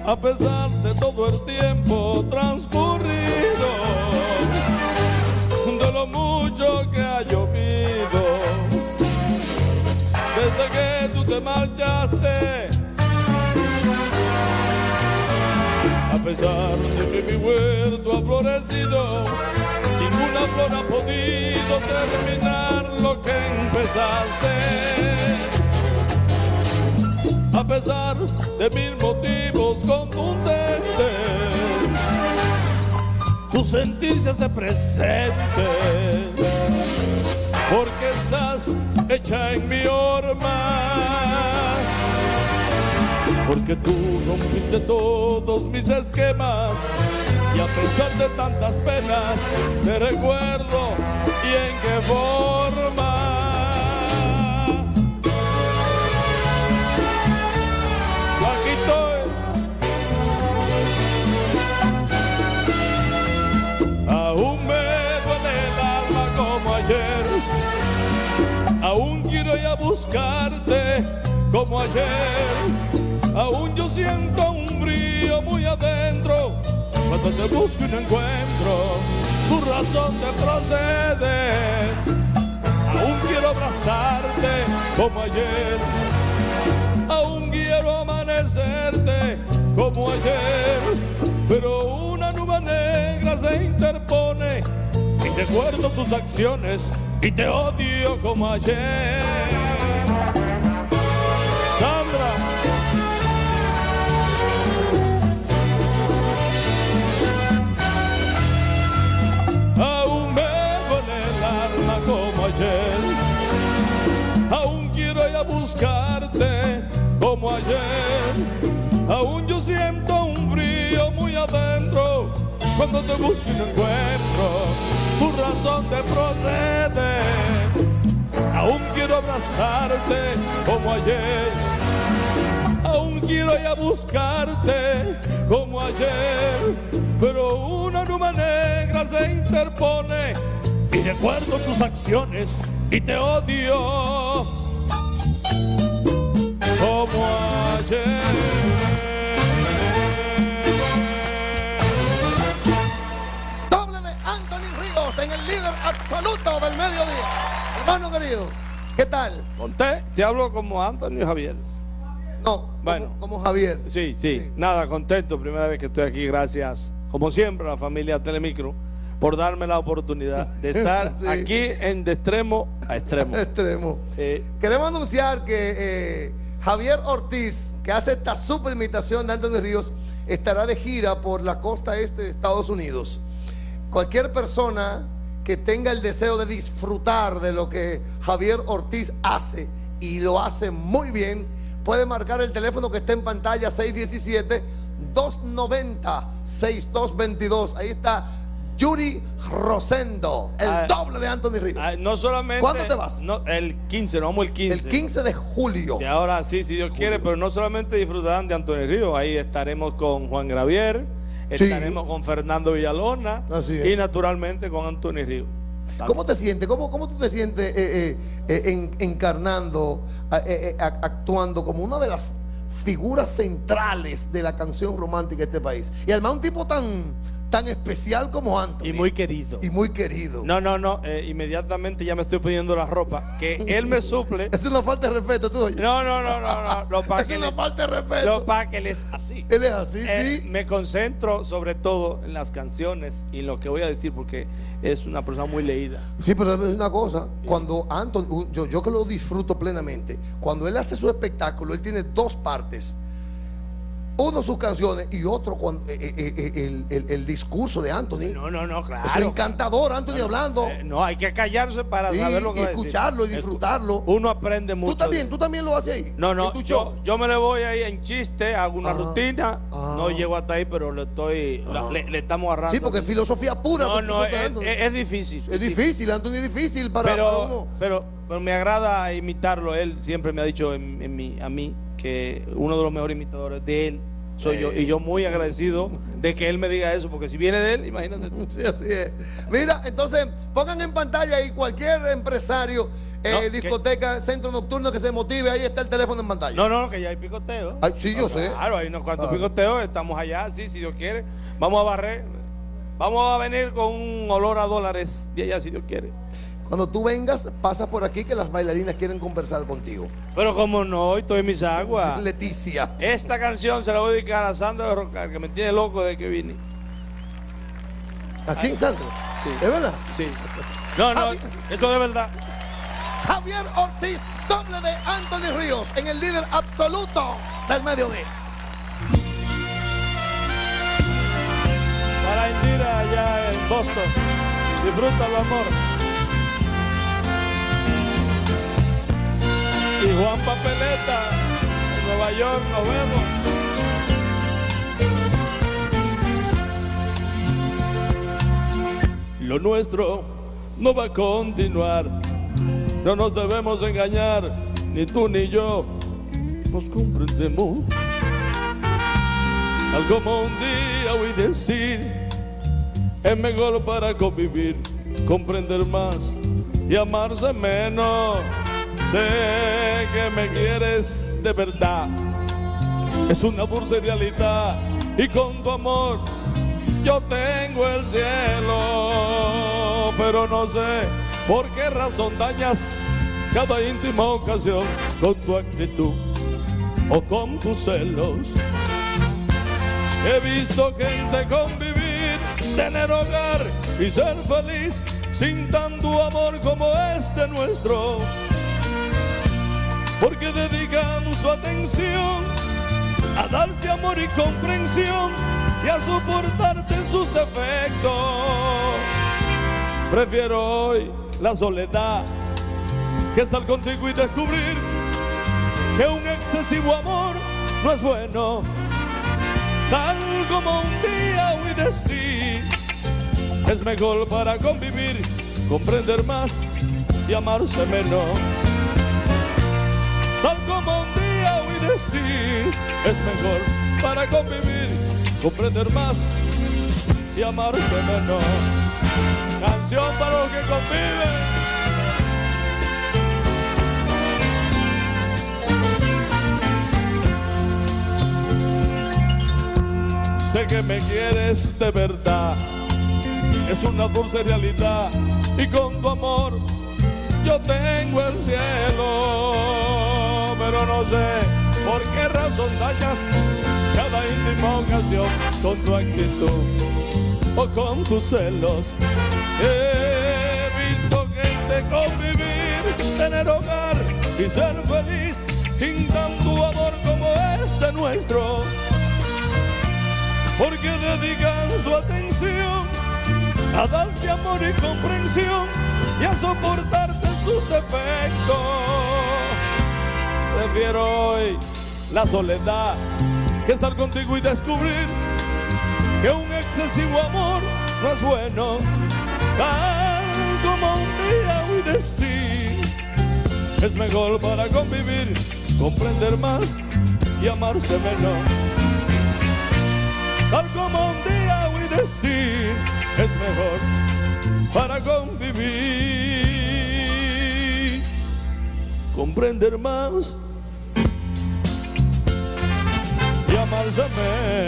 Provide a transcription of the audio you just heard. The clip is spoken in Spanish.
a pesar de todo el tiempo transcurrido, de lo mucho que ha llovido, desde que tú te marchaste. A pesar de que mi huerto ha florecido, ninguna flor ha podido terminar lo que empezaste. A pesar de mil motivos contundentes, tu sentir se hace presente, porque estás hecha en mi horma, porque tú rompiste todos mis esquemas, y a pesar de tantas penas te recuerdo y en qué forma. Aquí estoy. Aún me duele el alma como ayer, aún quiero ir a buscarte como ayer, aún yo siento un frío muy adentro cuando te busco y no encuentro tu razón de proceder. Aún quiero abrazarte como ayer, aún quiero amanecerte como ayer, pero una nube negra se interpone y recuerdo tus acciones y te odio como ayer. Sandra. Aún me duele el alma como ayer, aún quiero ir a buscarte como ayer, aún yo siento un frío muy adentro cuando te busco y no encuentro tu razón de proceder. Aún quiero abrazarte como ayer, aún quiero ir a buscarte como ayer, pero una nube negra se interpone y recuerdo tus acciones y te odio como ayer. Doble de Anthony Ríos en el líder absoluto del mediodía. Hermano querido, ¿qué tal? Conté, te hablo como Anthony Javier. No, bueno, como Javier. Sí, nada, contento, primera vez que estoy aquí, gracias, como siempre, a la familia Telemicro, por darme la oportunidad de estar sí, aquí de extremo a extremo. Extremo. Queremos anunciar que Javier Ortiz, que hace esta super imitación de Anthony Ríos, estará de gira por la costa este de Estados Unidos. Cualquier persona que tenga el deseo de disfrutar de lo que Javier Ortiz hace, y lo hace muy bien, puede marcar el teléfono que está en pantalla, 617-290-6222. Ahí está Yuri Rosendo, el doble de Anthony Ríos. No solamente. ¿Cuándo te vas? No, el 15, nos vamos el 15. El 15 de julio. Y ahora sí, si Dios quiere, pero no solamente disfrutarán de Anthony Ríos, ahí estaremos con Juan Gravier, estaremos con Fernando Villalona y naturalmente con Anthony Ríos. ¿Cómo te sientes? ¿Cómo tú te sientes encarnando, actuando como una de las figuras centrales de la canción romántica de este país? Y además un tipo tan especial como Anthony. Y muy querido. Y muy querido. No, inmediatamente ya me estoy pidiendo la ropa, que él me suple. Es una falta de respeto, tú oyes. No. Es una falta de respeto. Para que él es así. Él es así, sí. Me concentro sobre todo en las canciones y en lo que voy a decir, porque es una persona muy leída. Sí, pero es una cosa, cuando Anthony, yo que lo disfruto plenamente, cuando él hace su espectáculo, él tiene dos partes. Uno sus canciones y otro cuando, el discurso de Anthony. No, claro. Es encantador, Anthony hablando. No, hay que callarse para saber lo que va a decir. Escucharlo y disfrutarlo. Uno aprende mucho. ¿Tú también lo haces ahí? No, yo me le voy ahí en chiste, hago una rutina. No llego hasta ahí, pero le estamos agarrando. Sí, porque es filosofía pura. Es difícil. Es difícil, Anthony, es difícil para uno. Pero me agrada imitarlo. Él siempre me ha dicho a mí que uno de los mejores imitadores de él soy yo. Y yo muy agradecido de que él me diga eso, porque si viene de él, imagínate. Sí, así es. Mira, entonces pongan en pantalla ahí cualquier empresario, discoteca, centro nocturno que se motive, ahí está el teléfono en pantalla. No, que ya hay picoteo. Ay, sí, yo sé. Claro, hay unos cuantos picoteos, estamos allá, sí, si Dios quiere. Vamos a barrer. Vamos a venir con un olor a dólares de allá, si Dios quiere. Cuando tú vengas, pasas por aquí que las bailarinas quieren conversar contigo. Pero como no, estoy en mis aguas. Leticia. Esta canción se la voy a dedicar a Sandra de Rocar, que me tiene loco desde que vine. ¿Aquí en Sandra? Sí. ¿Es verdad? Sí. No, esto es de verdad. Javier Ortiz, doble de Anthony Ríos, en el líder absoluto del mediodía. Para Indira allá en Boston, disfrútalo, amor. Y Juan Papeleta en Nueva York, nos vemos. Lo nuestro no va a continuar, no nos debemos engañar, ni tú ni yo nos comprendemos. Tal como un día oí decir, es mejor para convivir, comprender más y amarse menos. Sé que me quieres de verdad, es una dulce realidad, y con tu amor yo tengo el cielo. Pero no sé por qué razón dañas cada íntima ocasión con tu actitud o con tus celos. He visto gente convivir, tener hogar y ser feliz sin tanto amor como este nuestro, porque dedican su atención a darse amor y comprensión y a soportarte sus defectos. Prefiero hoy la soledad que estar contigo y descubrir que un excesivo amor no es bueno. Tal como un día oí decir, es mejor para convivir, comprender más y amarse menos. Tal como un día oí decir, es mejor para convivir, comprender más y amarse menos. Canción para los que conviven. Sé que me quieres de verdad, es una dulce realidad, y con tu amor yo tengo el cielo. Pero no sé por qué razón dañas cada íntima ocasión con tu actitud o con tus celos. He visto gente convivir, tener hogar y ser feliz sin tanto amor como este nuestro, porque dedican su atención a darse amor y comprensión y a soportarte sus defectos. Prefiero hoy la soledad que estar contigo y descubrir que un excesivo amor no es bueno. Tal como un día oí decir, es mejor para convivir, comprender más y amarse menos. Tal como un día oí decir, es mejor para convivir, comprender más y amarse menos.